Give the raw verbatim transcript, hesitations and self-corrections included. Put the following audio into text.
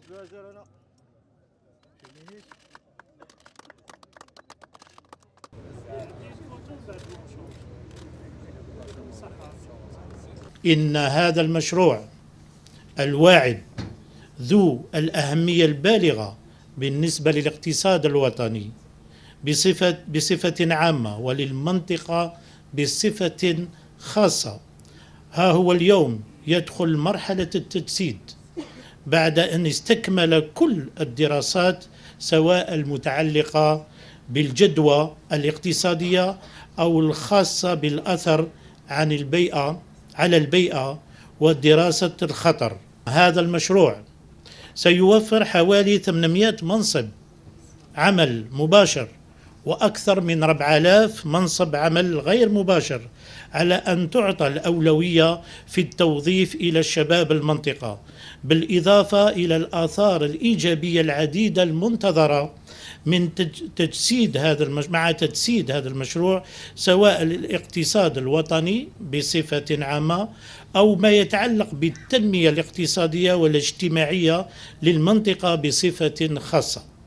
إن هذا المشروع الواعد ذو الأهمية البالغة بالنسبة للاقتصاد الوطني بصفة, بصفة عامة وللمنطقة بصفة خاصة، ها هو اليوم يدخل مرحلة التجسيد بعد أن استكمل كل الدراسات سواء المتعلقة بالجدوى الاقتصادية أو الخاصة بالأثر عن البيئة على البيئة ودراسة الخطر. هذا المشروع سيوفر حوالي ثمانمائة منصب عمل مباشر وأكثر من أربعة آلاف منصب عمل غير مباشر، على أن تعطى الأولوية في التوظيف إلى الشباب المنطقة، بالإضافة إلى الآثار الإيجابية العديدة المنتظرة من تجسيد هذا المش... مع تجسيد هذا المشروع سواء الاقتصاد الوطني بصفة عامة أو ما يتعلق بالتنمية الاقتصادية والاجتماعية للمنطقة بصفة خاصة.